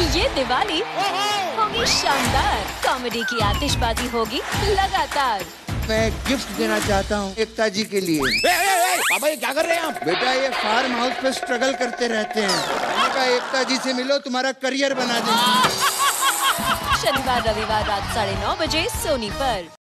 ये दिवाली होगी शानदार। कॉमेडी की आतिशबाजी होगी लगातार। मैं गिफ्ट देना चाहता हूँ एकता जी के लिए। पापा ये क्या कर रहे हैं आप? बेटा ये फार्म हाउस पे स्ट्रगल करते रहते हैं। मैंने कहा एकता जी से मिलो, तुम्हारा करियर बना देंगे। शनिवार रविवार रात 9:30 बजे सोनी पर।